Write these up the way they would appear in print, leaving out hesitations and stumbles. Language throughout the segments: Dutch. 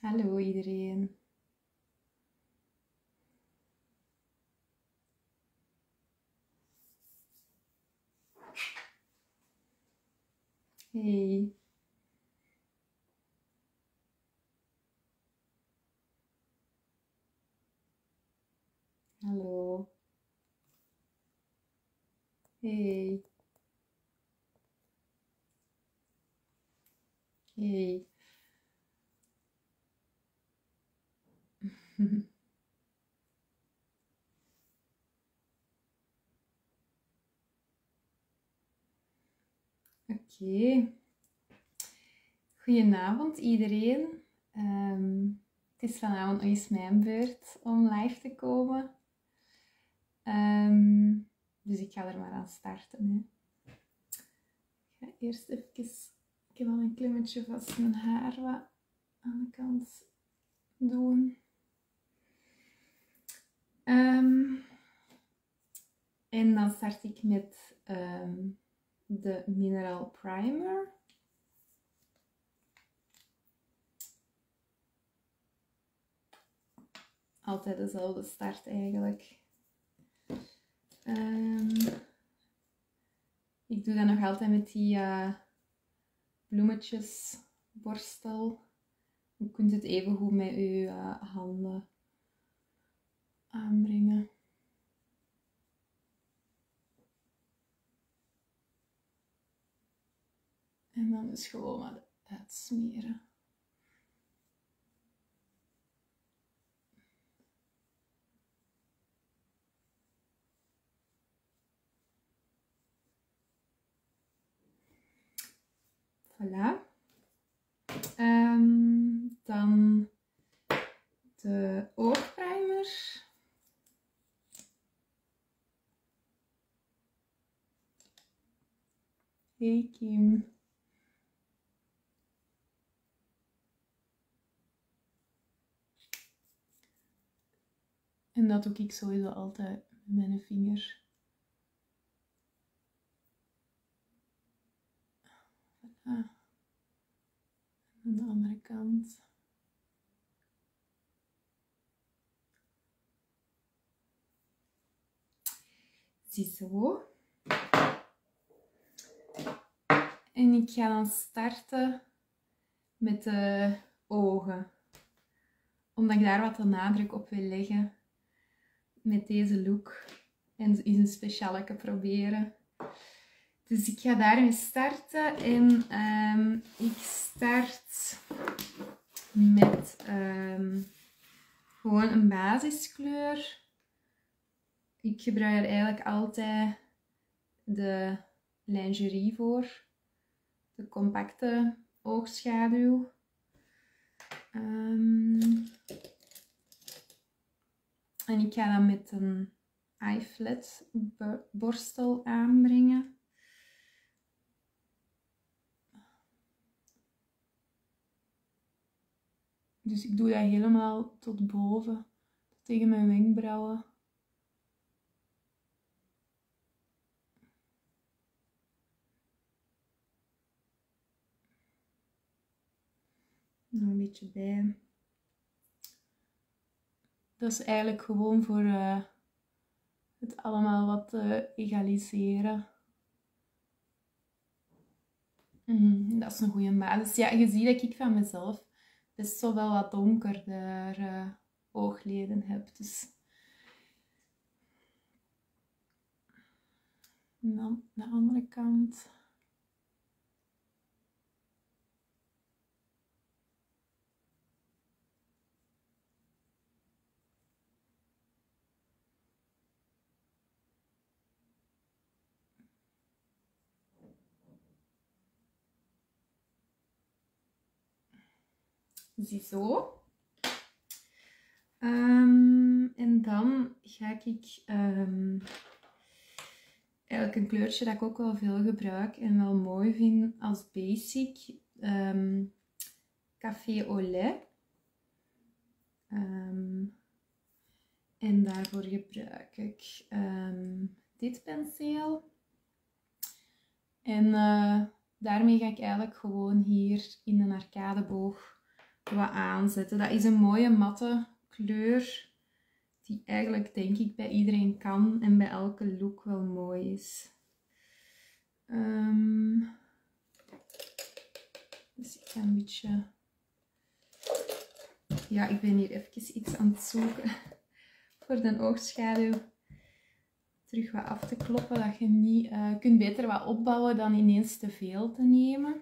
Hallo iedereen. Hey. Hallo. Hey. Hey. Oké. Goedenavond iedereen. Het is vanavond nog eens mijn beurt om live te komen. Dus ik ga er maar aan starten. Hè. Ik ga eerst even... Ik heb al een klimmetje vast mijn haar wat aan de kant doen. En dan start ik met de Mineral Primer. Altijd dezelfde start eigenlijk. Ik doe dat nog altijd met die bloemetjesborstel. Je kunt het even goed met je handen aanbrengen. En dan dus gewoon wat uitsmeren. Voilà. Dan de oogprimer. Hey Kim. En dat doe ik sowieso altijd met mijn vinger. Voilà. Aan de andere kant. Ziezo. En ik ga dan starten met de ogen. Omdat ik daar wat de nadruk op wil leggen met deze look. En eens een specialeke proberen. Dus ik ga daarmee starten. En ik start met gewoon een basiskleur. Ik gebruik er eigenlijk altijd de lingerie voor. De compacte oogschaduw. En ik ga dat met een eye flat borstel aanbrengen. Dus ik doe dat helemaal tot boven, tegen mijn wenkbrauwen. Nog een beetje bij. Dat is eigenlijk gewoon voor het allemaal wat te egaliseren. Dat is een goede basis. Ja, je ziet dat ik van mezelf best wel wat donkerder oogleden heb. Dus. En dan de andere kant. Ziezo. En dan ga ik eigenlijk een kleurtje dat ik ook wel veel gebruik en wel mooi vind als basic. Café au lait. En daarvoor gebruik ik dit penseel. En daarmee ga ik eigenlijk gewoon hier in een arcadeboog wat aanzetten. Dat is een mooie matte kleur die eigenlijk denk ik bij iedereen kan en bij elke look wel mooi is. Dus ik ga een beetje... Ja, ik ben hier even iets aan het zoeken voor de oogschaduw terug wat af te kloppen. Dat je niet... kunt beter wat opbouwen dan ineens te veel te nemen.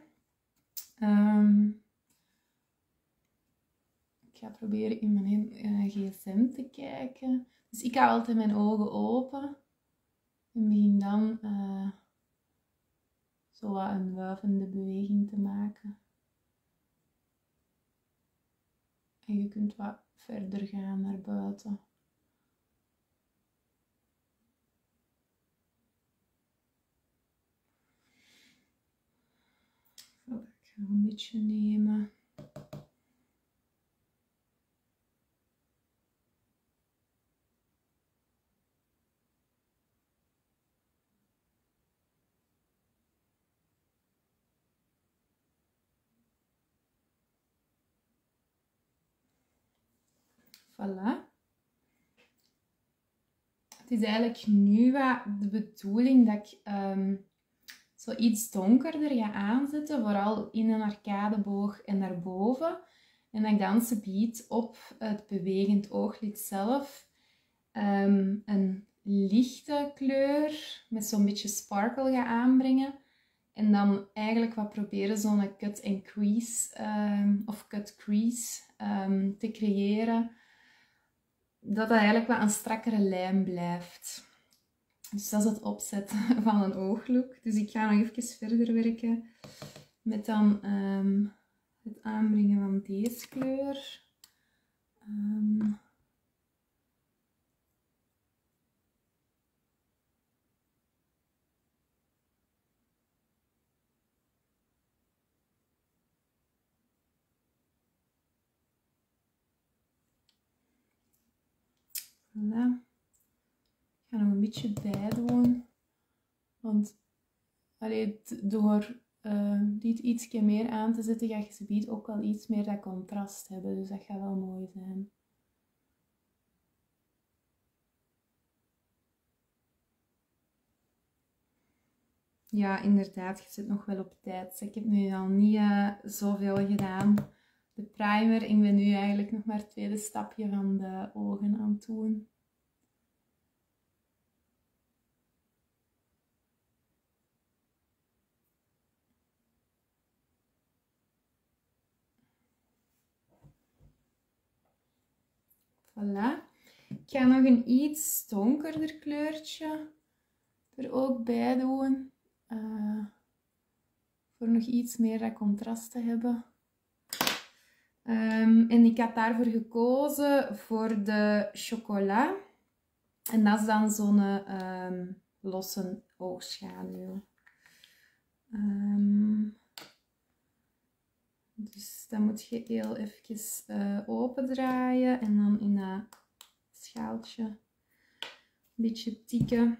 Ik ga proberen in mijn gsm te kijken. Dus ik hou altijd mijn ogen open. En begin dan zo wat een wuivende beweging te maken. En je kunt wat verder gaan naar buiten. Zo, ik ga een beetje nemen. Voilà. Het is eigenlijk nu wat de bedoeling dat ik zo iets donkerder ga aanzetten, vooral in een arcadeboog en daarboven. En dat ik dan subiet op het bewegend ooglid zelf een lichte kleur met zo'n beetje sparkle ga aanbrengen. En dan eigenlijk wat proberen zo'n cut and crease of cut crease te creëren. Dat eigenlijk wat een strakkere lijn blijft. Dus dat is het opzet van een ooglook. Dus ik ga nog even verder werken met dan het aanbrengen van deze kleur. Voilà. Ik ga nog een beetje bijdoen. Want door dit ietsje meer aan te zetten, ga je subiet ook wel iets meer dat contrast hebben. Dus dat gaat wel mooi zijn. Ja, inderdaad, je zit nog wel op tijd. Ik heb nu al niet zoveel gedaan. De primer, ik ben nu eigenlijk nog maar het tweede stapje van de ogen aan het doen. Voilà. Ik ga nog een iets donkerder kleurtje er ook bij doen. Voor nog iets meer dat contrast te hebben. En ik had daarvoor gekozen voor de chocola. En dat is dan zo'n losse oogschaduw. Dus dan moet je heel even open draaien en dan in dat schaaltje een beetje tikken.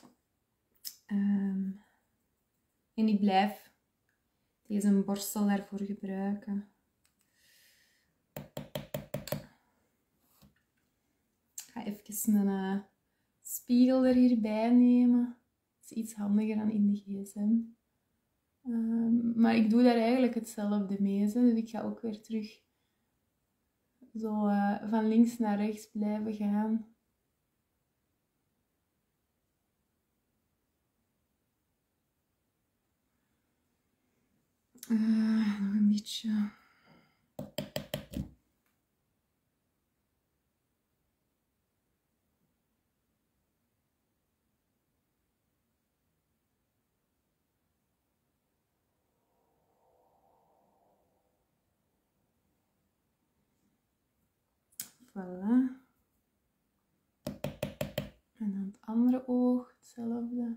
En ik blijf deze borstel daarvoor gebruiken. Ik ga even een spiegel er hierbij nemen. Dat is iets handiger dan in de gsm. Maar ik doe daar eigenlijk hetzelfde mee. Dus ik ga ook weer terug zo van links naar rechts blijven gaan. Nog een beetje. Voilà. En dan het andere oog, hetzelfde.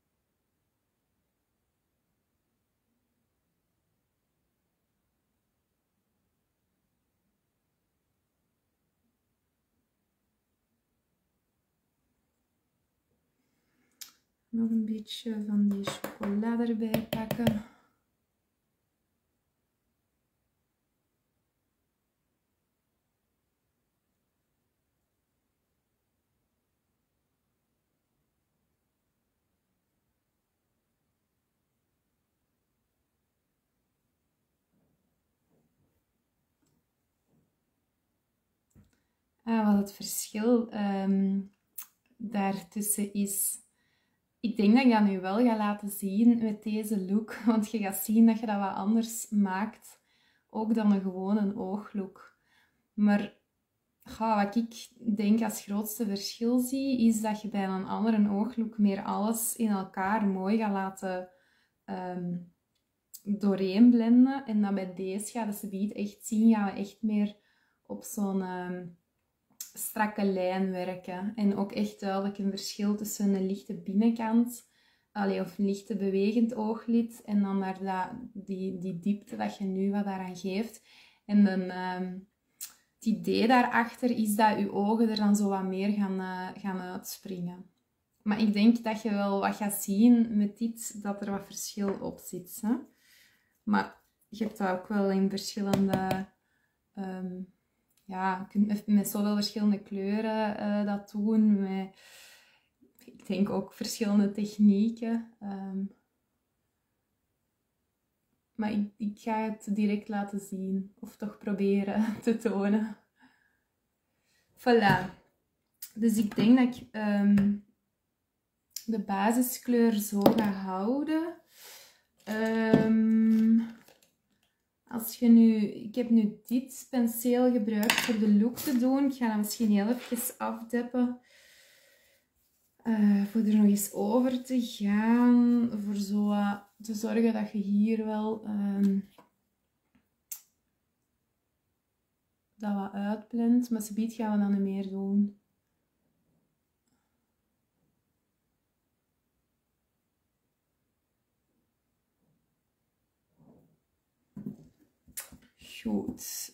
Nog een beetje van die chocolade erbij pakken. wat het verschil daartussen is. Ik denk dat ik dat nu wel ga laten zien met deze look. Want je gaat zien dat je dat wat anders maakt. Ook dan een gewone ooglook. Maar wat ik denk als grootste verschil zie, is dat je bij een andere ooglook meer alles in elkaar mooi gaat laten doorheen blenden. En dan bij deze gaan ze biedt echt zien, gaan we echt meer op zo'n strakke lijn werken. En ook echt duidelijk een verschil tussen een lichte binnenkant, of een lichte bewegend ooglid, en dan naar die diepte dat je nu wat daaraan geeft. En dan, het idee daarachter is dat je ogen er dan zo wat meer gaan uitspringen. Maar ik denk dat je wel wat gaat zien met dit, dat er wat verschil op zit. Hè? Maar je hebt dat ook wel in verschillende... je kunt met zoveel verschillende kleuren dat doen. Ik denk ook verschillende technieken. Maar ik ga het direct laten zien. Of toch proberen te tonen. Voilà. Dus ik denk dat ik de basiskleur zo ga houden. Ik heb nu dit penseel gebruikt voor de look te doen. Ik ga dat misschien heel even afdeppen. Voor er nog eens over te gaan. Voor zo te zorgen dat je hier wel dat wat uitblendt. Maar subiet gaan we dan niet meer doen. Goed.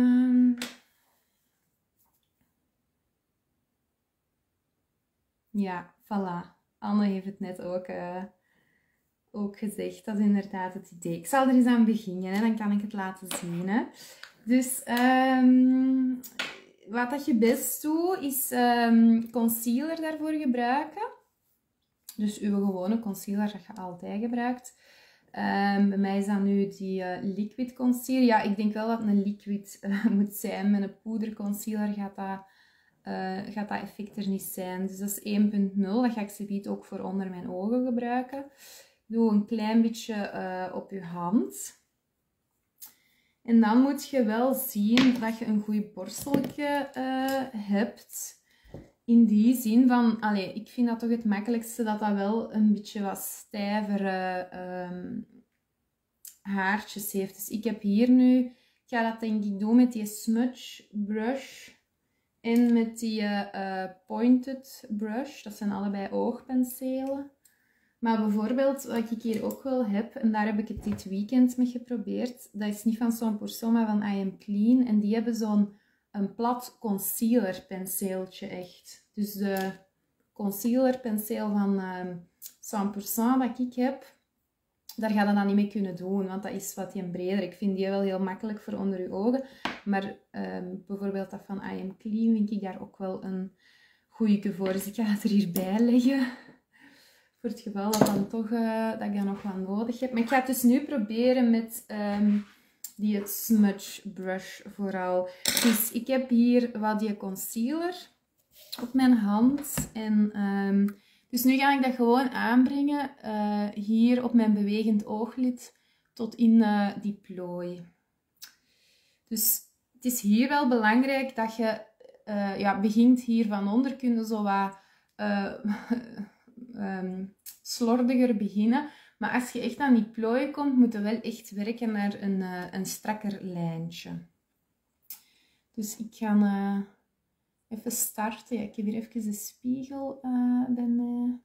Ja, voilà. Anne heeft het net ook gezegd. Dat is inderdaad het idee. Ik zal er eens aan beginnen, hè. Dan kan ik het laten zien. Hè. Dus wat dat je best doet, is concealer daarvoor gebruiken. Dus uw gewone concealer dat je altijd gebruikt. Bij mij is dat nu die liquid concealer. Ja, ik denk wel dat het een liquid moet zijn. Met een poederconcealer gaat dat effect er niet zijn. Dus dat is 1.0. Dat ga ik zometeen ook voor onder mijn ogen gebruiken. Doe een klein beetje op je hand. En dan moet je wel zien dat je een goed borsteltje hebt. In die zin van, ik vind dat toch het makkelijkste dat dat wel een beetje wat stijvere haartjes heeft. Dus ik heb hier nu, ik ga dat denk ik doen met die smudge brush en met die pointed brush. Dat zijn allebei oogpenselen. Maar bijvoorbeeld, wat ik hier ook wel heb, en daar heb ik het dit weekend mee geprobeerd, dat is niet van zo'n persoon, maar van I Am Clean. En die hebben zo'n plat concealer penseeltje echt. Dus de concealer penseel van 100% dat ik heb, daar ga je dan niet mee kunnen doen, want dat is wat breder. Ik vind die wel heel makkelijk voor onder je ogen. Maar bijvoorbeeld dat van I Am Clean vind ik daar ook wel een goeie voor. Dus ik ga het er hierbij leggen. Voor het geval dat, dat ik dat nog wat nodig heb. Maar ik ga het dus nu proberen met die smudge brush vooral. Dus ik heb hier wat die concealer op mijn hand. En dus nu ga ik dat gewoon aanbrengen hier op mijn bewegend ooglid tot in die plooi. Dus het is hier wel belangrijk dat je begint hier van onder. Kun je zo wat slordiger beginnen. Maar als je echt aan die plooi komt, moet je wel echt werken naar een strakker lijntje. Dus ik ga even starten. Ja, ik heb hier even de spiegel bij mij.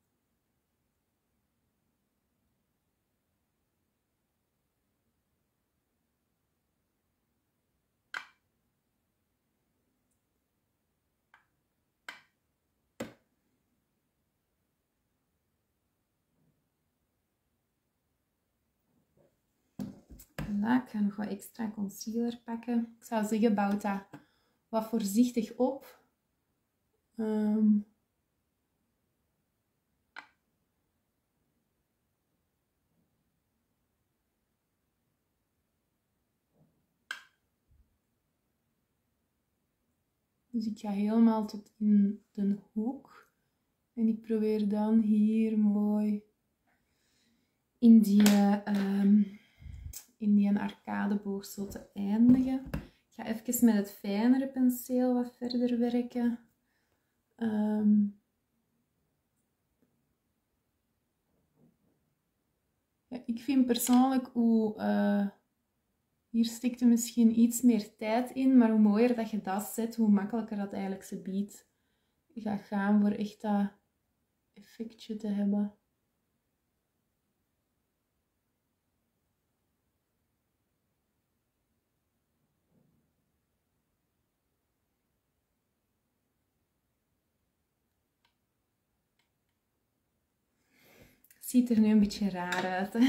Voilà, ik ga nog wat extra concealer pakken. Ik zou zeggen, bouw dat wat voorzichtig op. Dus ik ga helemaal tot in de hoek. En ik probeer dan hier mooi in die arcadeboog zo te eindigen. Ik ga even met het fijnere penseel wat verder werken. Ja, ik vind persoonlijk hoe... hier stikt er misschien iets meer tijd in, maar hoe mooier dat je dat zet, hoe makkelijker dat eigenlijk ze biedt. Je gaat gaan voor echt dat effectje te hebben. Ziet er nu een beetje raar uit. Hè?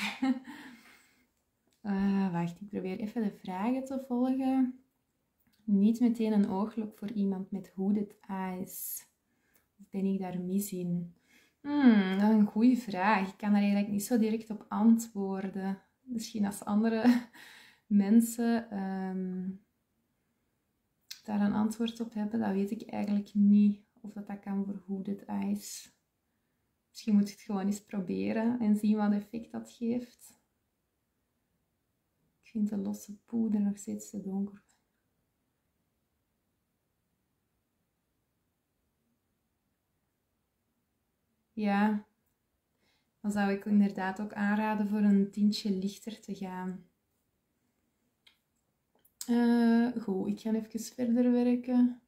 Wacht, ik probeer even de vragen te volgen. Niet meteen een ooglok voor iemand met hooded eyes. Of ben ik daar mis in? Dat is een goede vraag. Ik kan daar eigenlijk niet zo direct op antwoorden. Misschien als andere mensen daar een antwoord op hebben, dat weet ik eigenlijk niet. Of dat kan voor hooded eyes. Misschien moet je het gewoon eens proberen en zien wat effect dat geeft. Ik vind de losse poeder nog steeds te donker. Ja, dan zou ik inderdaad ook aanraden voor een tintje lichter te gaan. Goed, ik ga even verder werken.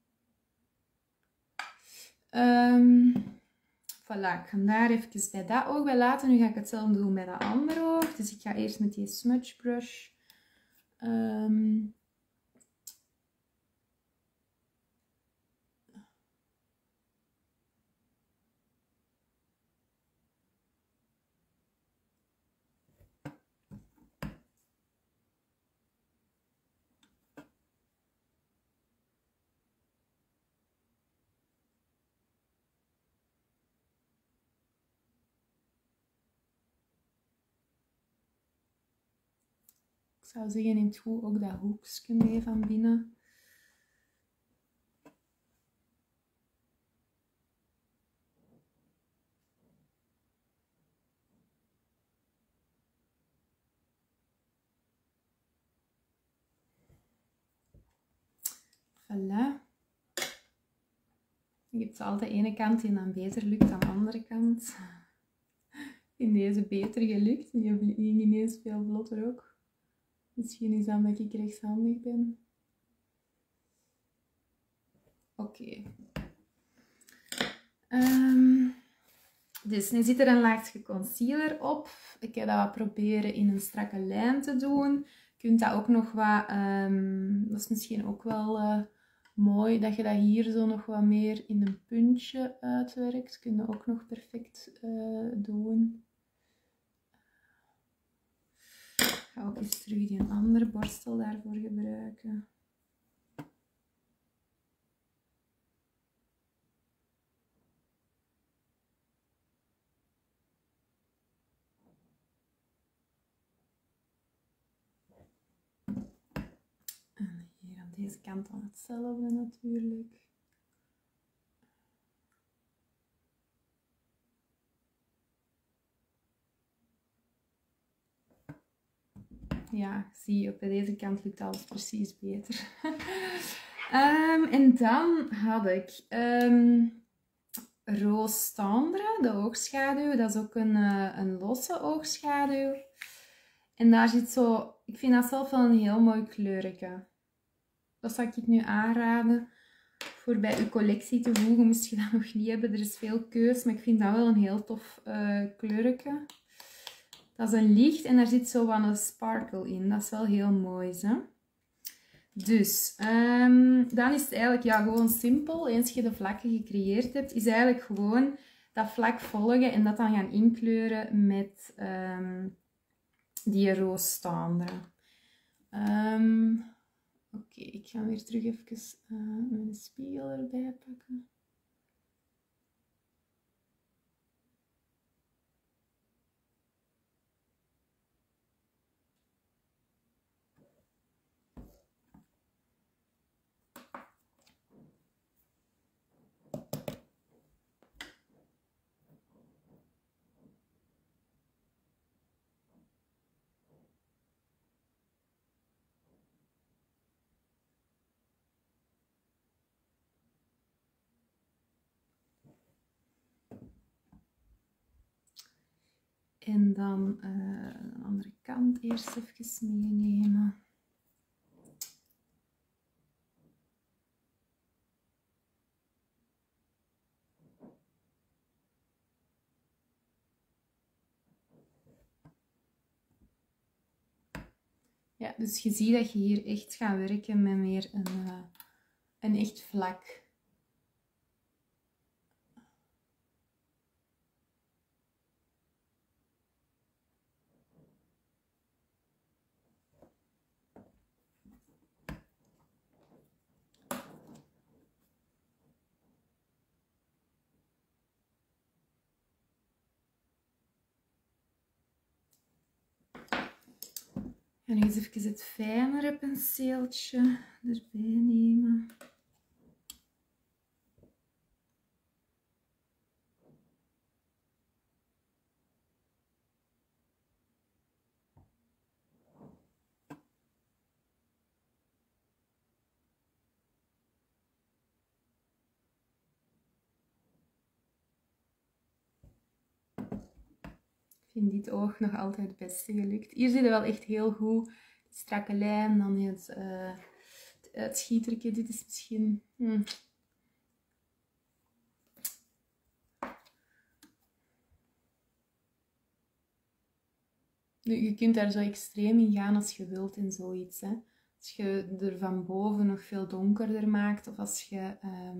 Voilà, ik ga daar even bij dat oog bij laten. Nu ga ik hetzelfde doen bij dat andere oog. Dus ik ga eerst met die smudge brush. Ik zou zeggen, neemt goed ook dat hoekje mee van binnen. Voilà. Je hebt altijd de ene kant die dan beter lukt dan de andere kant. In deze beter gelukt. En je ging ineens veel vlotter ook. Misschien is dat omdat ik rechtshandig ben. Oké. Dus nu zit er een laagje concealer op. Ik heb dat wat proberen in een strakke lijn te doen. Je kunt dat ook nog wat... dat is misschien ook wel mooi dat je dat hier zo nog wat meer in een puntje uitwerkt. Kun je ook nog perfect doen. Ik ga ook eens terug die een andere borstel daarvoor gebruiken. En hier aan deze kant dan hetzelfde natuurlijk. Ja, zie je, op deze kant lukt alles precies beter. En dan had ik Rose Tendre, de oogschaduw. Dat is ook een losse oogschaduw. En daar zit zo... Ik vind dat zelf wel een heel mooi kleuretje. Dat zou ik nu aanraden. Voor bij uw collectie te voegen, moest je dat nog niet hebben. Er is veel keus, maar ik vind dat wel een heel tof kleuretje. Dat is een licht en daar zit zo wat een sparkle in. Dat is wel heel mooi, hè? Dus, dan is het eigenlijk ja, gewoon simpel. Eens je de vlakken gecreëerd hebt, is eigenlijk gewoon dat vlak volgen en dat dan gaan inkleuren met die Rose Tendre. Oké, ik ga weer terug even mijn spiegel erbij pakken. En dan de andere kant eerst even meenemen. Ja, dus je ziet dat je hier echt gaat werken met meer een echt vlak. En nu eens even het fijnere penseeltje erbij nemen. Ik vind dit oog nog altijd het beste gelukt. Hier zie je wel echt heel goed de strakke lijn, dan het uitschietertje. Dit is misschien... Nu, je kunt daar zo extreem in gaan als je wilt in zoiets. Hè. Als je er van boven nog veel donkerder maakt, of als je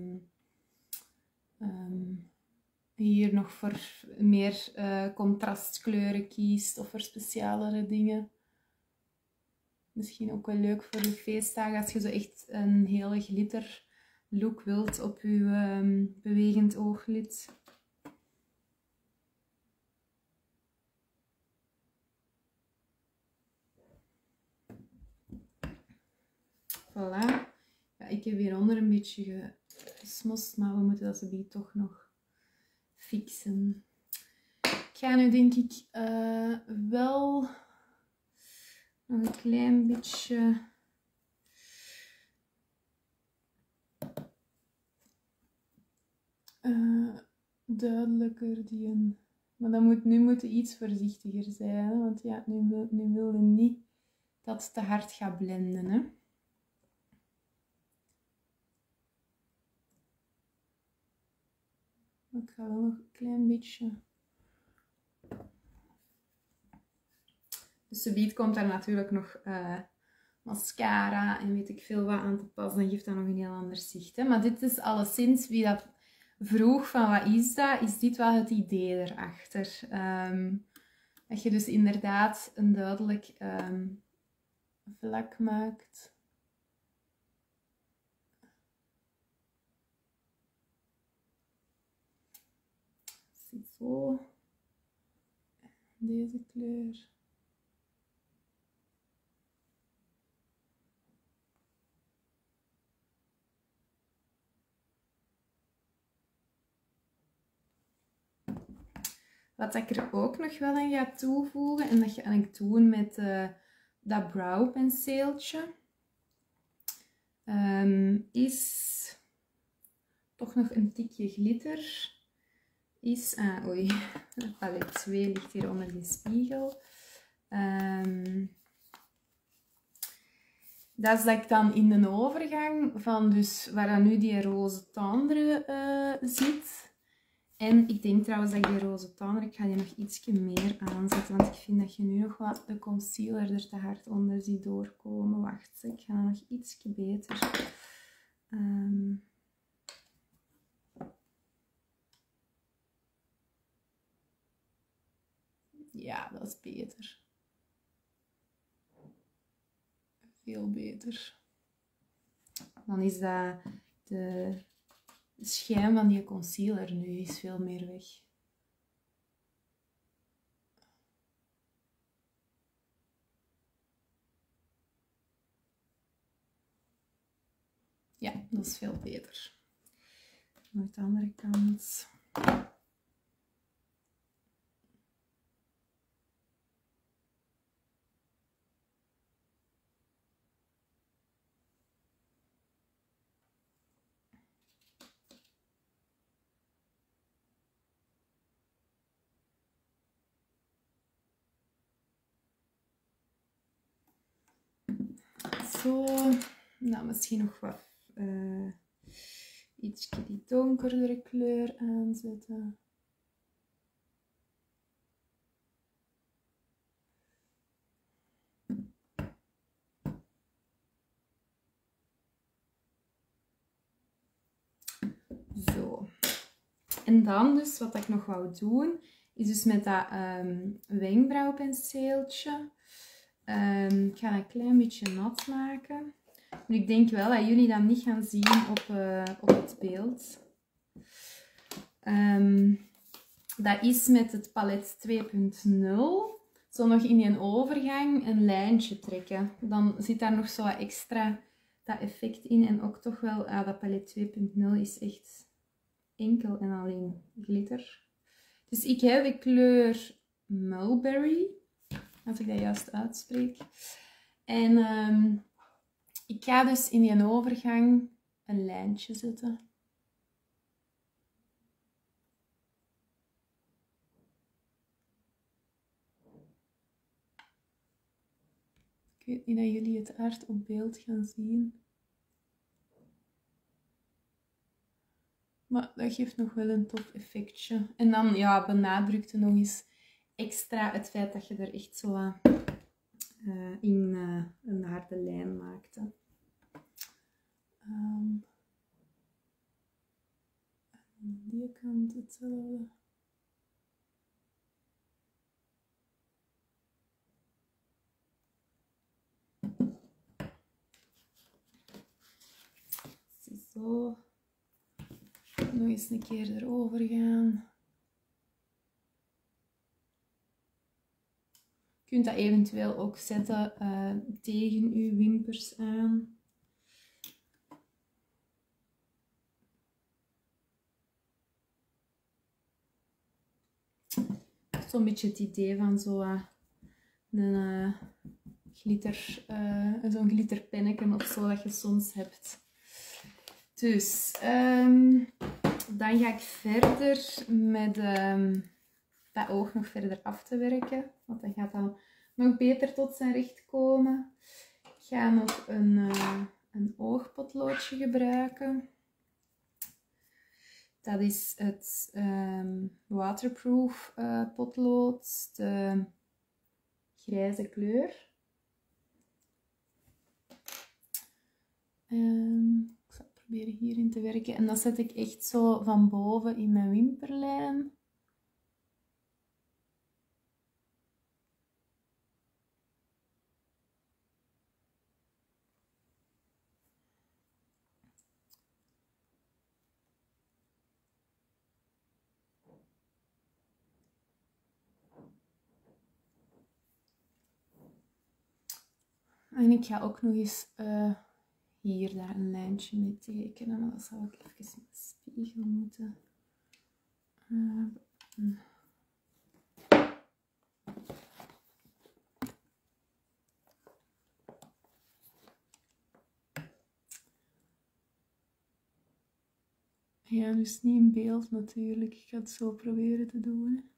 hier nog voor meer contrastkleuren kiest, of voor specialere dingen. Misschien ook wel leuk voor je feestdagen, als je zo echt een hele glitter look wilt op je bewegend ooglid. Voilà. Ja, ik heb hieronder een beetje gesmost, maar we moeten dat zo toch nog fixen. Ik ga nu denk ik wel nog een klein beetje duidelijker die. Maar nu moet je iets voorzichtiger zijn, hè? Want ja, nu wil je niet dat het te hard gaat blenden, hè. Ik ga wel nog een klein beetje. Dus subiet komt daar natuurlijk nog mascara en weet ik veel wat aan te passen. Dan geeft dat nog een heel ander zicht. Hè? Maar dit is alleszins, wie dat vroeg van wat is dat, is dit wel het idee erachter. Dat je dus inderdaad een duidelijk vlak maakt. Zo. Deze kleur. Wat ik er ook nog wel aan ga toevoegen, en dat ga ik doen met dat browpenseeltje, is toch nog een tikje glitter. Oei, palet 2 ligt hier onder die spiegel. Dat is dat ik dan in de overgang van dus waar dan nu die roze tendre zit. En ik denk trouwens dat ik die roze tonder, ik ga die nog ietsje meer aanzetten, want ik vind dat je nu nog wat de concealer er te hard onder ziet doorkomen. Wacht, ik ga nog ietsje beter. Ja, dat is beter. Veel beter. Dan is dat de schijn van die concealer nu is veel meer weg. Ja, dat is veel beter. Nog de andere kant. Zo. Nou, misschien nog wat iets die donkerdere kleur aanzetten. Zo. En dan dus, wat ik nog wou doen, is dus met dat wenkbrauwpenseeltje. Ik ga een klein beetje nat maken. Maar ik denk wel dat jullie dat niet gaan zien op het beeld. Dat is met het palet 2.0. Zo nog in die overgang een lijntje trekken. Dan zit daar nog zo wat extra dat effect in. En ook toch wel, dat palet 2.0 is echt enkel en alleen glitter. Dus ik heb de kleur Mulberry. Als ik dat juist uitspreek. En ik ga dus in die overgang een lijntje zetten. Ik weet niet dat jullie het hard op beeld gaan zien. Maar dat geeft nog wel een tof effectje. En dan ja, benadrukte nog eens extra het feit dat je er echt zo in een harde lijn maakte. Aan die kant hetzelfde. Zo. Nog eens een keer erover gaan. Je kunt dat eventueel ook zetten tegen uw wimpers aan. Zo'n beetje het idee van zo'n glitter, zo'n glitterpenneken of zo dat je soms hebt. Dus dan ga ik verder met dat oog nog verder af te werken. Want dan gaat dat nog beter tot zijn recht komen. Ik ga nog een oogpotloodje gebruiken. Dat is het waterproof potlood, de grijze kleur. Ik zal proberen hierin te werken. En dat zet ik echt zo van boven in mijn wimperlijn. En ik ga ook nog eens hier daar een lijntje mee tekenen, maar dat zou ik even met de spiegel moeten. Ja, dus niet in beeld natuurlijk. Ik ga het zo proberen te doen.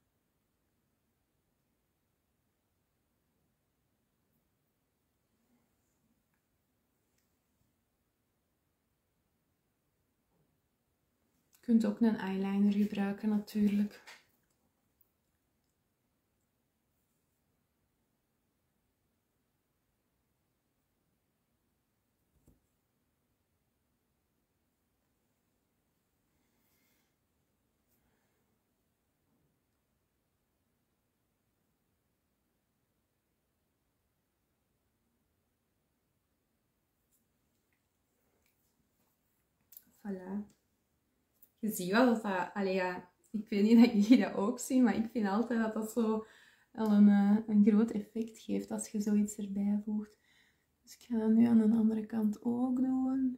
Je kunt ook een eyeliner gebruiken natuurlijk. Voilà. Je ziet wel dat dat... Allee, ja, ik weet niet dat jullie dat ook zien, maar ik vind altijd dat dat zo al een groot effect geeft als je zoiets erbij voegt. Dus ik ga dat nu aan de andere kant ook doen.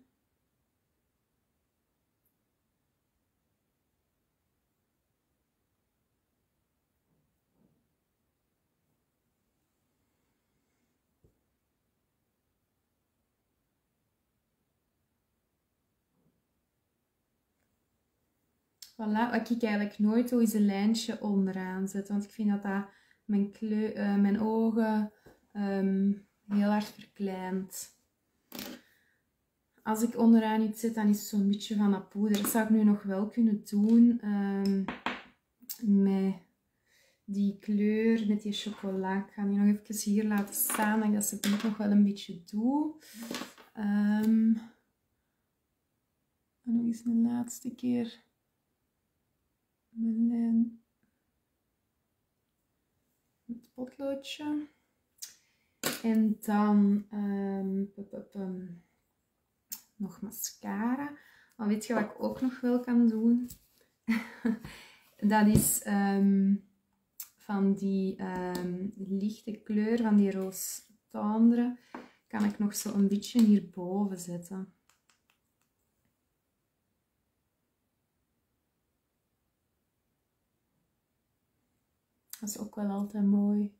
Voilà, wat ik eigenlijk nooit doe is een lijntje onderaan zetten, want ik vind dat dat mijn ogen heel hard verkleint. als ik onderaan iets zet, dan is het zo'n beetje van dat poeder. Dat zou ik nu nog wel kunnen doen met die kleur, met die chocola. Ik ga die nog even hier laten staan, dat ik dat ze nog wel een beetje doe. En nog eens een laatste keer mijn lijn. Het potloodje. En dan nog mascara. Maar weet je wat ik ook nog wel kan doen? Dat is van die lichte kleur, van die roze tendre, kan ik nog zo een beetje hierboven zetten. Dat is ook wel altijd mooi.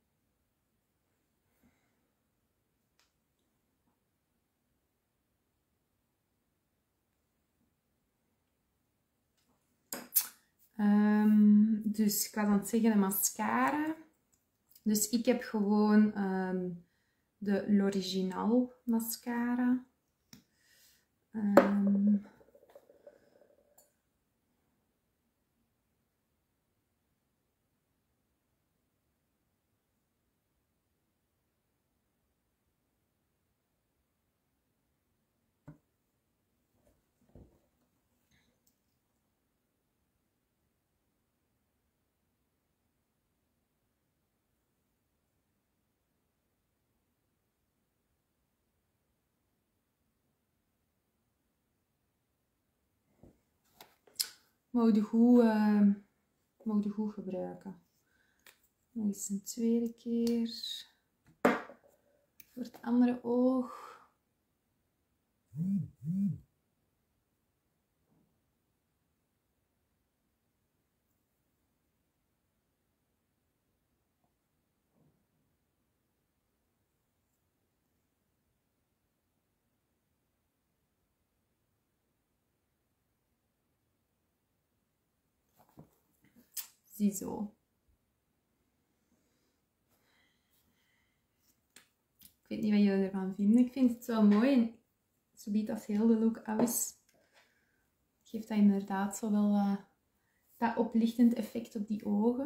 Dus ik was aan het zeggen de mascara. Dus ik heb gewoon de L'Original mascara. Mogen goed gebruiken. Nog eens een tweede keer. Voor het andere oog. Ziezo. Ik weet niet wat jullie ervan vinden. Ik vind het wel mooi. En zoiets als heel de look af is, geeft dat inderdaad zo wel dat oplichtend effect op die ogen.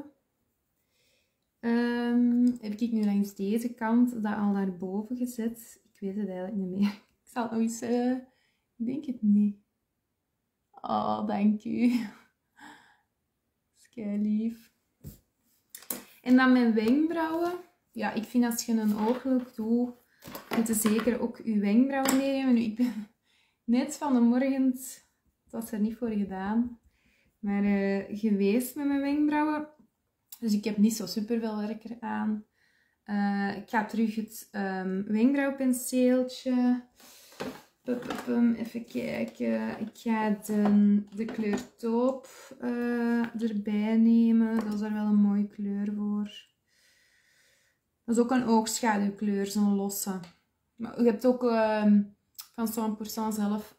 Heb ik nu langs deze kant dat al naar boven gezet? Ik weet het eigenlijk niet meer. Ik zal het nog eens... ik denk het niet. Oh, dank u. Dat is kei lief. En dan mijn wenkbrauwen. Ja, ik vind als je een ooglook doet, moet je zeker ook je wenkbrauwen meenemen. Nu, ik ben net van de morgen, het was er niet voor gedaan, maar geweest met mijn wenkbrauwen. Dus ik heb niet zo super veel werk eraan. Ik ga terug het wenkbrauwpenseeltje. Even kijken. Ik ga de kleur taupe erbij nemen. Dat is daar wel een mooie kleur voor. Dat is ook een oogschaduwkleur, zo'n losse. Maar je hebt ook van 100% zelf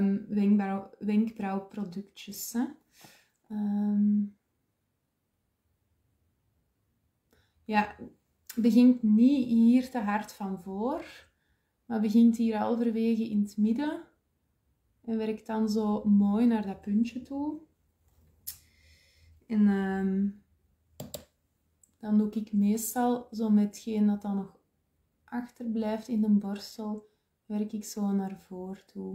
wenkbrauwproductjes. Hè? Ja, het begint niet hier te hard van voor, maar begint hier halverwege in het midden. En werkt dan zo mooi naar dat puntje toe. En dan doe ik meestal zo met hetgeen dat dan nog achterblijft in de borstel, werk ik zo naar voren toe.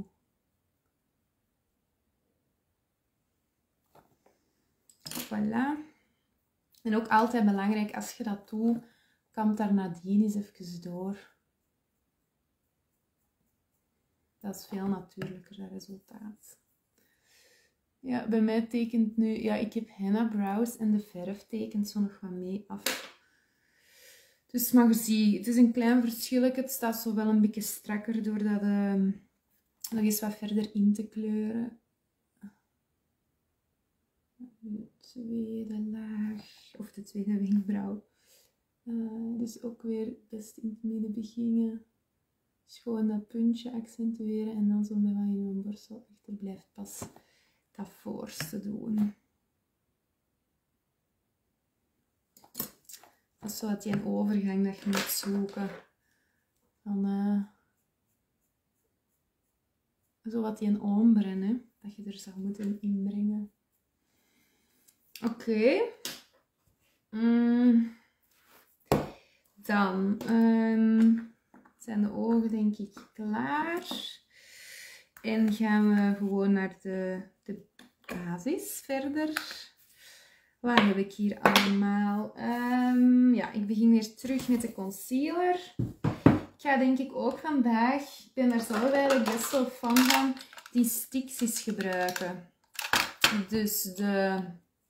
Voilà. En ook altijd belangrijk, als je dat doet, kamp daar nadien eens even door. Dat is veel natuurlijker, dat resultaat. Ja, bij mij tekent nu... Ja, ik heb henna brows en de verf tekent zo nog wat mee af. Dus maar je ziet, het is een klein verschil. Het staat zo wel een beetje strakker door dat nog eens wat verder in te kleuren. De tweede laag, of de tweede wenkbrauw. Dus ook weer best in het midden beginnen. Dus gewoon dat puntje accentueren en dan zo met wat in mijn borstel achterblijft pas dat voorste doen. Dat is zo wat die overgang dat je moet zoeken. Van zo wat die een ombre, hè, dat je er zou moeten inbrengen. Oké. Dan zijn de ogen denk ik klaar. En gaan we gewoon naar de basis verder. Wat heb ik hier allemaal? Ja, ik begin weer terug met de concealer. Ik ga denk ik ook vandaag, ik ben daar zelf eigenlijk best wel fan van, die sticks eens gebruiken. Dus je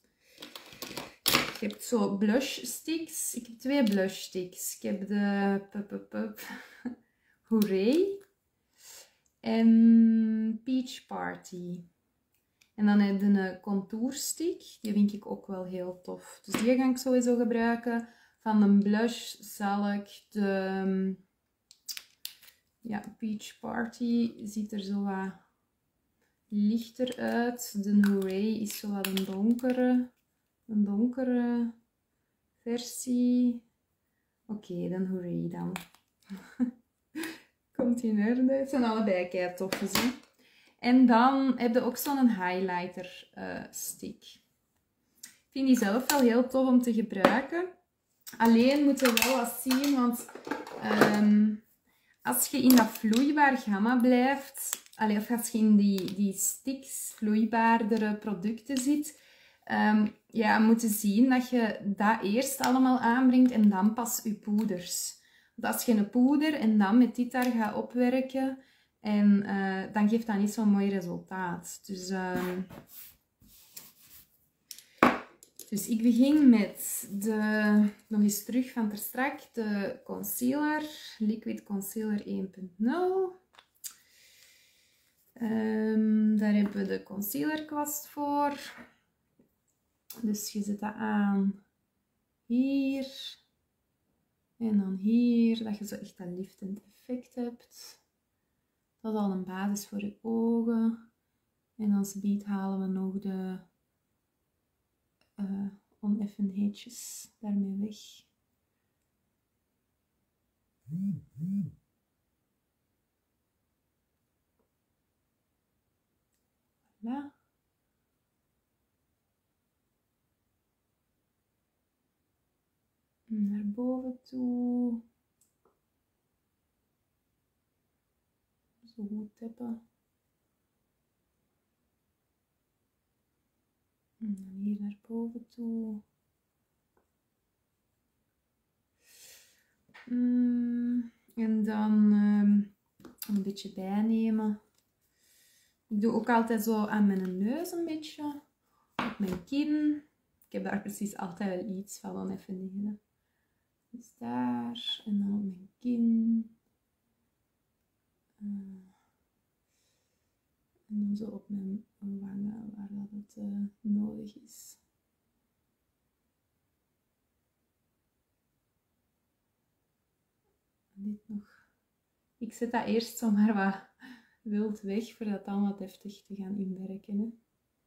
hebt zo blush sticks. Ik heb 2 blush sticks. Ik heb de Hooray en Peach Party. En dan heb je een contour stick. Die vind ik ook wel heel tof. Dus die ga ik sowieso gebruiken. Van de blush zal ik de Peach Party ziet er zo wat lichter uit. De Hooray is zo wat een donkere versie. Oké, dan Hooray dan. Komt in orde. Het zijn allebei kei toffe, hè. En dan heb je ook zo'n highlighter stick. Ik vind die zelf wel heel tof om te gebruiken. Alleen moet je wel wat zien, want als je in dat vloeibaar gamma blijft, of als je in die sticks, vloeibaardere producten zit, ja, moet je zien dat je dat eerst allemaal aanbrengt en dan pas je poeders. Want als je een poeder en dan met dit daar gaat opwerken, en dan geeft dat niet zo'n mooi resultaat. Dus ik begin met nog eens terug van ter strak, de concealer, Liquid Concealer 1.0. Daar hebben we de concealerkwast voor. Dus je zet dat aan hier en dan hier, dat je zo echt dat liftend effect hebt. Dat is al een basis voor je ogen. En als beat halen we nog de oneffenheidjes daarmee weg. Voilà. Naar boven toe. Zo goed tappen. En dan hier naar boven toe. En dan een beetje bijnemen. Ik doe ook altijd zo aan mijn neus een beetje. Op mijn kin. Ik heb daar precies altijd wel iets van, dan even nemen. Dus daar. En dan op mijn kin. En dan zo op mijn wangen, waar dat het nodig is. Dit nog. Ik zet dat eerst zomaar wat wild weg, voor dat dan wat deftig te gaan inwerken. Hè.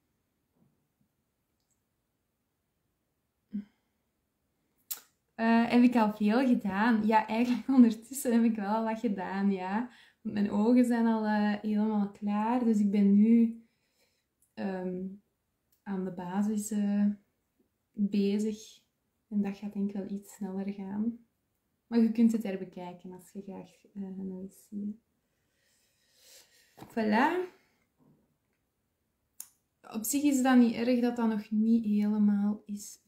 Heb ik al veel gedaan? Ja, eigenlijk ondertussen heb ik wel al wat gedaan, ja. Mijn ogen zijn al helemaal klaar, dus ik ben nu aan de basis bezig. En dat gaat denk ik wel iets sneller gaan. Maar je kunt het er bekijken als je graag nog eens ziet. Voilà. Op zich is dat niet erg dat dat nog niet helemaal is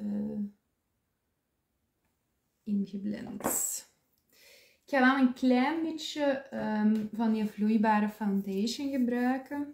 ingeblend. Ik ga dan een klein beetje van die vloeibare foundation gebruiken.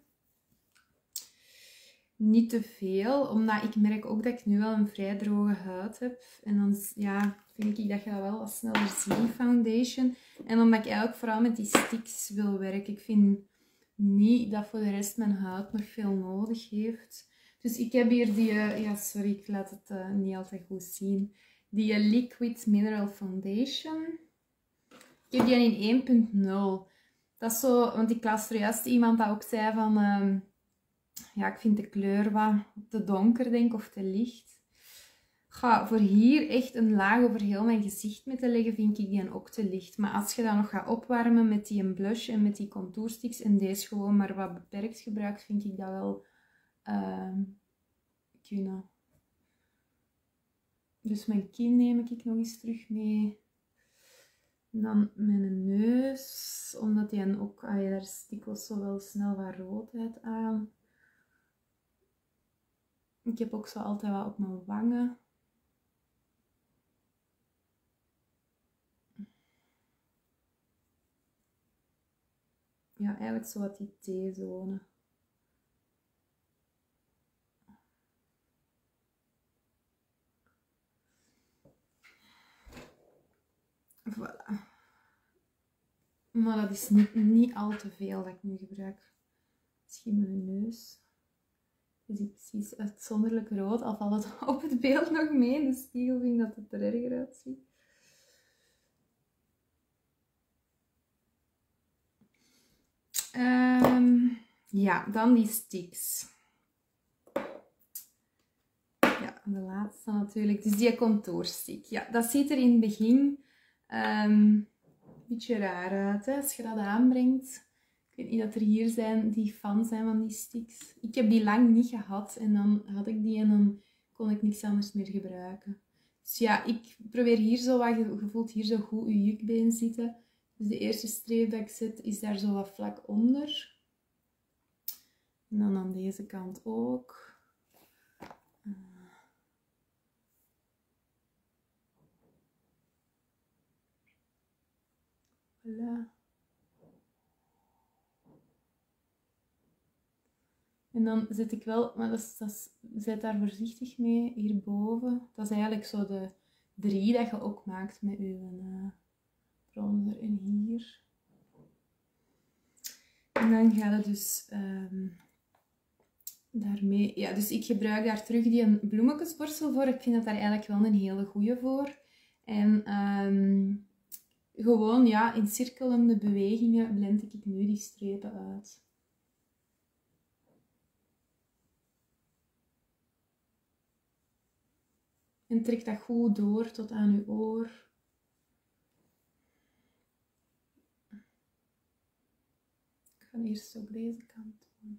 Niet te veel, omdat ik merk ook dat ik nu wel een vrij droge huid heb. En dan ja, vind ik dat je dat wel wat sneller ziet, foundation. En omdat ik eigenlijk vooral met die sticks wil werken. Ik vind niet dat voor de rest mijn huid nog veel nodig heeft. Dus ik heb hier die, ja sorry, ik laat het niet altijd goed zien. Die Liquid Mineral Foundation. Ik heb die in 1.0. Dat is zo, want ik las er juist iemand dat ook zei van... ja, ik vind de kleur wat te donker, denk ik, of te licht. Voor hier echt een laag over heel mijn gezicht mee te leggen, vind ik die ook te licht. Maar als je dat nog gaat opwarmen met die blush en met die contoursticks en deze gewoon maar wat beperkt gebruikt, vind ik dat wel kunnen. Dus mijn kin neem ik nog eens terug mee. En dan mijn neus, omdat die ook, daar is dikwijls zo wel snel wat roodheid aan. Ik heb ook zo altijd wat op mijn wangen. Ja, eigenlijk zo wat die T-zone. Voilà. Maar dat is niet al te veel dat ik nu gebruik. Misschien mijn neus. Dus ik zie uitzonderlijk rood, al valt het op het beeld nog mee. In de spiegel vind ik dat het er erger uitziet. Ja, dan die sticks. Ja, de laatste natuurlijk. Dus die contourstick. Ja, dat ziet er in het begin een beetje raar uit, hè, als je dat aanbrengt. Ik weet niet dat er hier zijn die fan zijn van die sticks. Ik heb die lang niet gehad en dan had ik die en dan kon ik niks anders meer gebruiken. Dus ja, ik probeer hier zo wat, je voelt hier zo goed je jukbeen zitten. Dus de eerste streep dat ik zet is daar zo wat vlak onder. En dan aan deze kant ook. Voilà. En dan zet ik wel, maar zet daar voorzichtig mee hierboven. Dat is eigenlijk zo de 3 dat je ook maakt met je bronzer en hier. En dan gaat het dus daarmee... Ja, dus ik gebruik daar terug die bloemetjesborstel voor. Ik vind dat daar eigenlijk wel een hele goeie voor. En gewoon, ja, in cirkelende bewegingen blend ik nu die strepen uit. En trek dat goed door tot aan uw oor. Ik ga eerst op deze kant doen.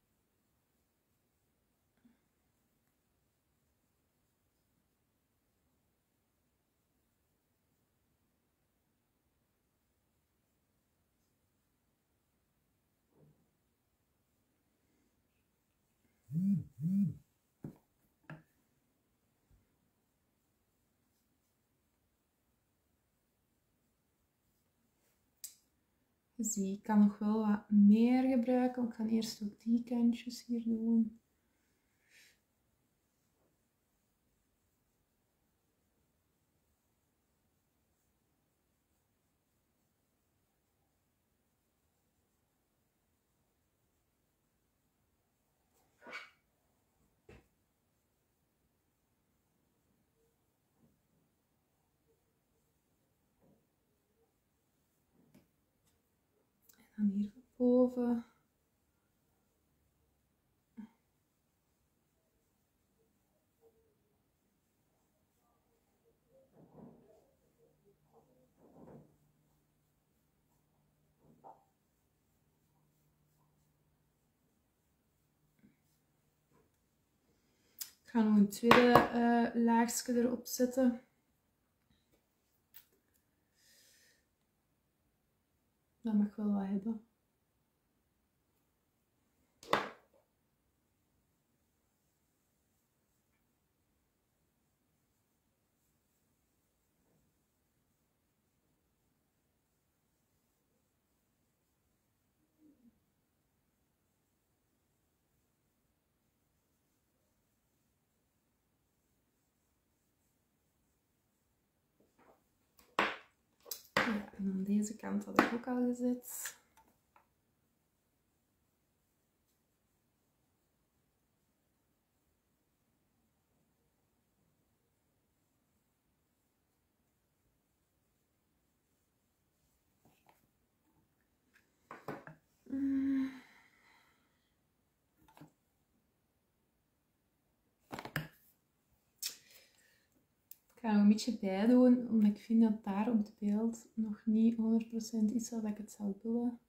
Zie, ik kan nog wel wat meer gebruiken. Ik ga eerst ook die kantjes hier doen. En hier boven. Ik ga nog een tweede laagje erop zetten. Dat mag wel wat hebben. Ja, en aan deze kant had ik ook al gezet. ga nog een beetje bij doen, omdat ik vind dat daar op het beeld nog niet 100% is wat ik het zou willen.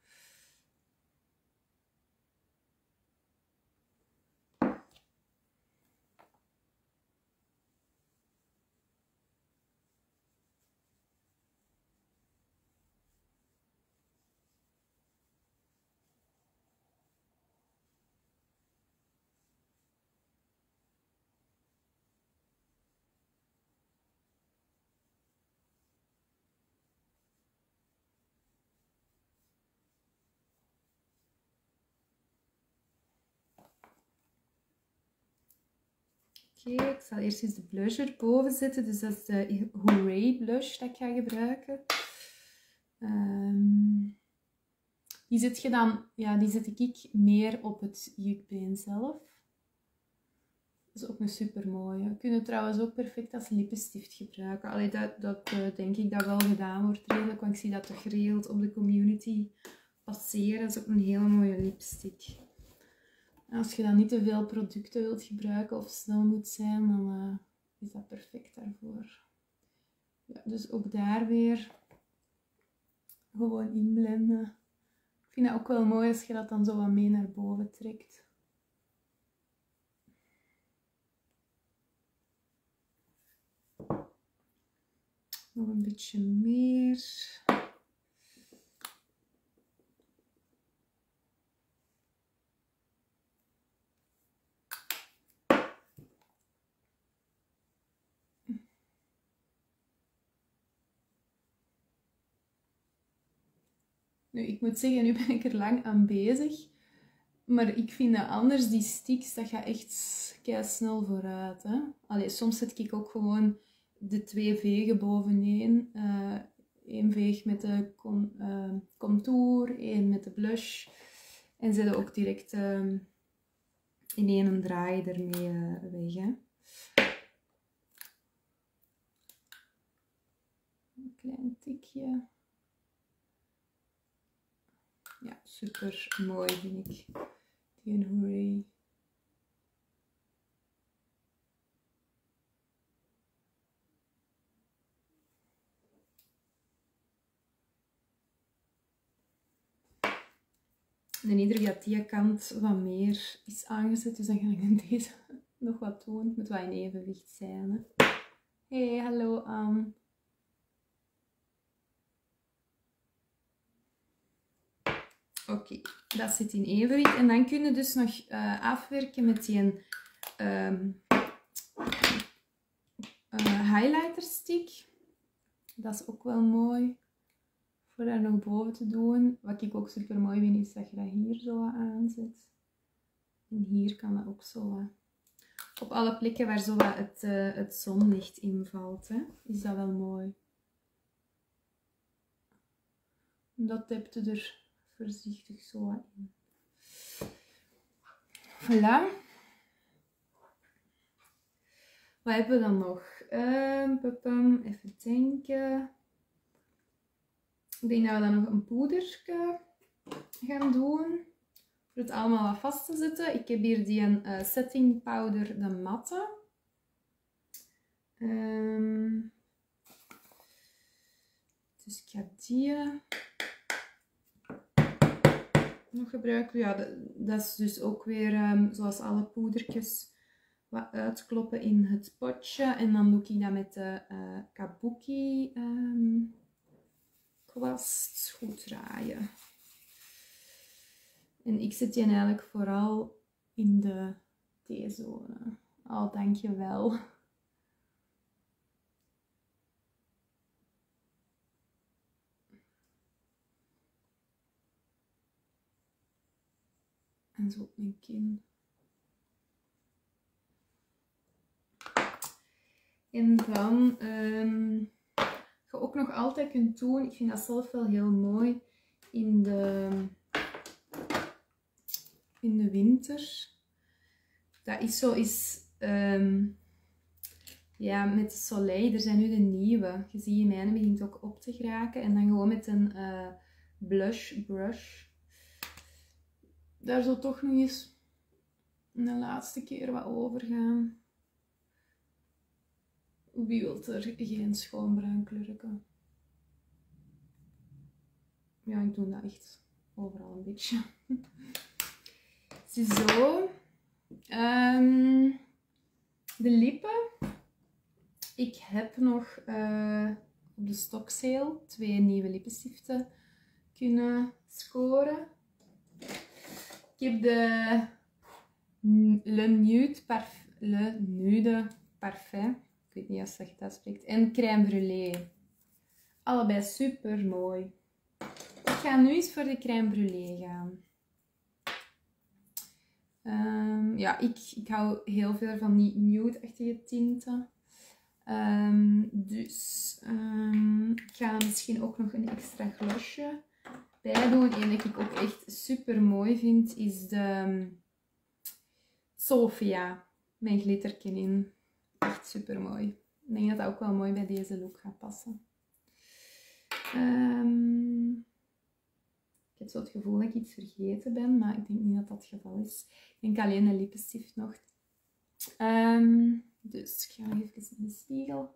Oké, ik zal eerst eens de blush erboven zetten. Dus dat is de Hooray blush dat ik ga gebruiken. Die zet je dan, ja, die zet ik meer op het jukbeen zelf. Dat is ook een super mooie. Je kunt het trouwens ook perfect als lippenstift gebruiken. Allee, dat denk ik dat wel gedaan wordt redelijk, want ik zie dat toch geregeld op de community passeren. Dat is ook een hele mooie lipstick. Als je dan niet te veel producten wilt gebruiken of snel moet zijn, dan is dat perfect daarvoor. Ja, dus ook daar weer gewoon inblenden. Ik vind het ook wel mooi als je dat dan zo wat mee naar boven trekt. Nog een beetje meer. Nu, ik moet zeggen, nu ben ik er lang aan bezig. Maar ik vind dat anders, die sticks, dat gaat echt keisnel vooruit. Hè? Allee, soms zet ik ook gewoon de 2 vegen boveneen. 1 veeg met de contour, 1 met de blush. En zet ook direct in één draai ermee weg. Hè? Een klein tikje. Ja, super mooi vind ik. Die Hooray. En ieder dat die kant wat meer is aangezet, dus dan ga ik deze nog wat doen. Het moet wel in evenwicht zijn. Hè. Hey, hallo Anne. Oké, dat zit in evenwicht. En dan kun je dus nog afwerken met die highlighter stick. Dat is ook wel mooi. Voor daar nog boven te doen. Wat ik ook super mooi vind, is dat je dat hier zo aanzet. En hier kan dat ook zo. Op alle plekken waar zo het zonlicht invalt, hè, is dat wel mooi. Dat hebt je er voorzichtig zo in. Voilà. Wat hebben we dan nog? Even denken. Ik denk dat we dan nog een poedertje gaan doen. Voor het allemaal wat vast te zetten. Ik heb hier die setting powder, de matte. Dus ik ga die nog gebruiken. Ja, dat is dus ook weer zoals alle poedertjes wat uitkloppen in het potje. En dan doe ik dat met de kabuki kwast goed draaien. En ik zet die eigenlijk vooral in de T-zone. Oh, dankjewel. En zo op mijn kin. En dan je ook nog altijd kunt doen, ik vind dat zelf wel heel mooi, in de winter. Dat is zo ja, met Soleil, er zijn nu de nieuwe. Je ziet, mijn begint ook op te geraken. En dan gewoon met een blush brush. Daar zo toch nog eens een laatste keer wat over gaan. Wie wil er geen schoonbruin kleurken? Ja, ik doe dat echt overal een beetje. Ziezo. De lippen. Ik heb nog op de stoksale 2 nieuwe lippenstiften kunnen scoren. Ik heb de Le Nude Parfum. Ik weet niet of je dat uitspreekt. En Crème Brûlée. Allebei super mooi. Ik ga nu eens voor de Crème Brûlée gaan. Ja, ik hou heel veel van die nude-achtige tinten. Ik ga misschien ook nog een extra glosje bij doen. En dat ik ook echt super mooi vind is de Sofia met glitterken in. Echt super mooi. Ik denk dat dat ook wel mooi bij deze look gaat passen. Ik heb zo het gevoel dat ik iets vergeten ben, maar ik denk niet dat dat het geval is. Ik denk alleen de lippenstift nog. Dus ik ga nog even in de spiegel.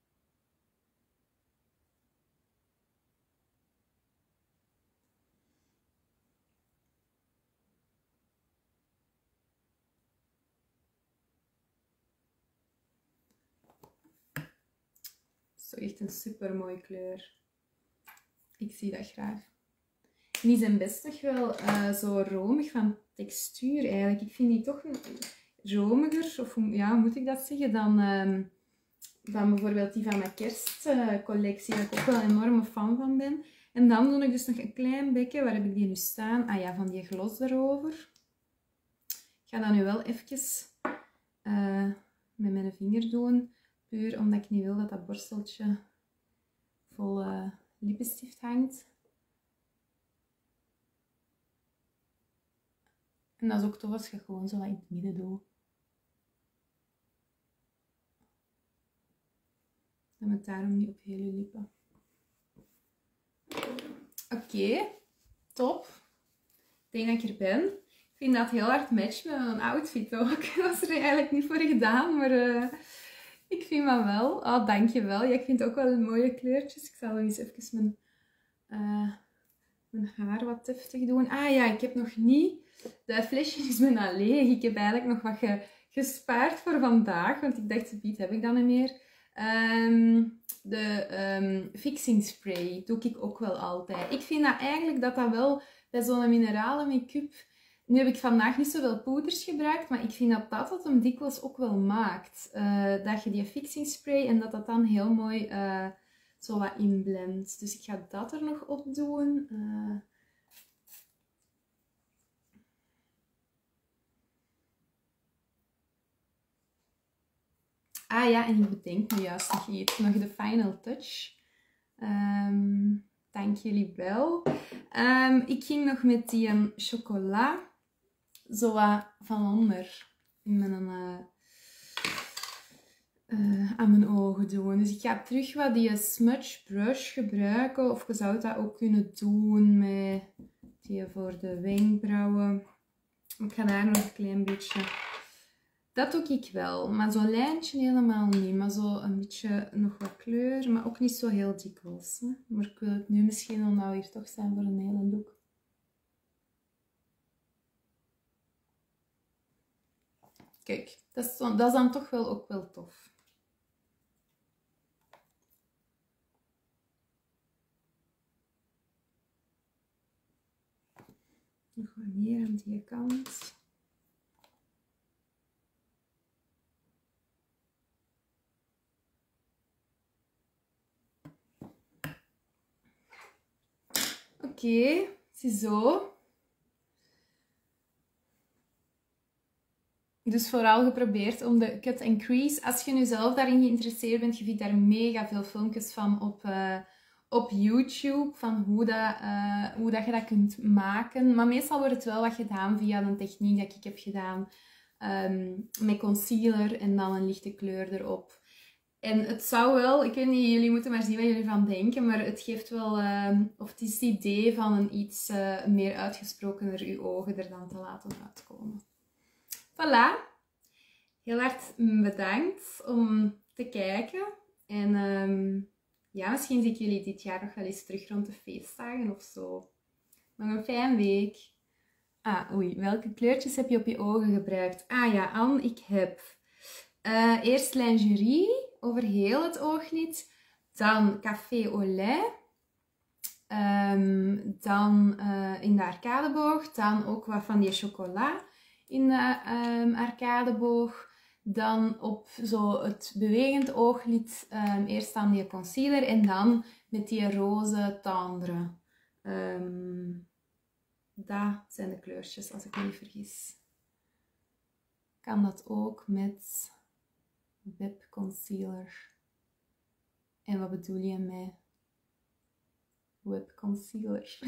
Zo echt een super mooie kleur. Ik zie dat graag. En die zijn best nog wel zo romig van textuur eigenlijk. Ik vind die toch romiger, of ja, hoe moet ik dat zeggen, dan bijvoorbeeld die van mijn kerstcollectie, waar ik ook wel een enorme fan van ben. En dan doe ik dus nog een klein beetje, waar heb ik die nu staan? Ah ja, van die gloss erover. Ik ga dat nu wel even met mijn vinger doen, puur omdat ik niet wil dat dat borsteltje vol lippenstift hangt. En dat is ook tof als je gewoon zo in het midden doet. Dan met daarom niet op heel je lippen. Oké, top. Ik denk dat ik er ben. Ik vind dat heel hard matcht met mijn outfit ook. Ik was er eigenlijk niet voor gedaan, maar ik vind dat wel. Oh, dankjewel. Ja, ik vind ook wel mooie kleurtjes. Ik zal eens even mijn haar wat deftig doen. Ah ja, ik heb nog niet... De flesje is bijna leeg. Ik heb eigenlijk nog wat gespaard voor vandaag. Want ik dacht, Piet, heb ik dat niet meer. De fixing spray doe ik ook wel altijd. Ik vind dat eigenlijk dat wel bij zo'n mineralen make-up... Nu heb ik vandaag niet zoveel poeders gebruikt, maar ik vind dat het hem dikwijls ook wel maakt. Dat je die fixing spray en dat dan heel mooi zo wat inblendt. Dus ik ga dat er nog op doen. Ah ja, en ik bedenk nu juist nog iets. Nog de final touch. Dank jullie wel. Ik ging nog met die chocola zo wat van onder in mijn, aan mijn ogen doen. Dus ik ga terug wat die smudge brush gebruiken. Of je zou dat ook kunnen doen met die voor de wenkbrauwen. Ik ga daar nog een klein beetje... Dat doe ik wel, maar zo'n lijntje helemaal niet. Maar zo een beetje nog wat kleur, maar ook niet zo heel dikwijls. Hè? Maar ik wil het nu misschien al nou hier toch zijn voor een hele look. Kijk, dat is dan toch wel ook wel tof. Nog wat meer aan die kant. Oké, ziezo. Dus vooral geprobeerd om de cut and crease. Als je nu zelf daarin geïnteresseerd bent, je vindt daar mega veel filmpjes van op YouTube. Van hoe dat je dat kunt maken. Maar meestal wordt het wel wat gedaan via een techniek dat ik heb gedaan. Met concealer en dan een lichte kleur erop. En het zou wel, ik weet niet, jullie moeten maar zien wat jullie ervan denken, maar het geeft wel, of het is het idee van een iets meer uitgesprokener je ogen er dan te laten uitkomen. Voilà. Heel hard bedankt om te kijken. ja, misschien zie ik jullie dit jaar nog wel eens terug rond de feestdagen of zo. Nog een fijne week. Oei, welke kleurtjes heb je op je ogen gebruikt? Ja, Anne, ik heb eerst lingerie over heel het ooglid. Dan café au lait. Dan in de arcadeboog. Dan ook wat van die chocola in de arcadeboog. Dan op zo het bewegend ooglid. Eerst dan die concealer en dan met die roze tendre. Dat zijn de kleurtjes, als ik me niet vergis. Kan dat ook met Web Concealer. En wat bedoel je met Web Concealer?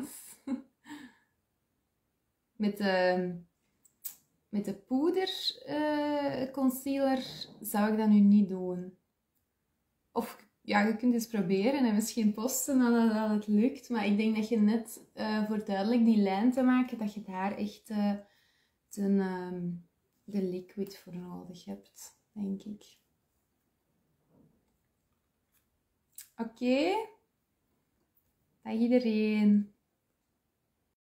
met de poeder concealer zou ik dat nu niet doen. Of ja, je kunt eens proberen en misschien posten dat het lukt. Maar ik denk dat je net voor duidelijk die lijn te maken, dat je daar echt de liquid voor nodig hebt, denk ik. Oké. Dag iedereen.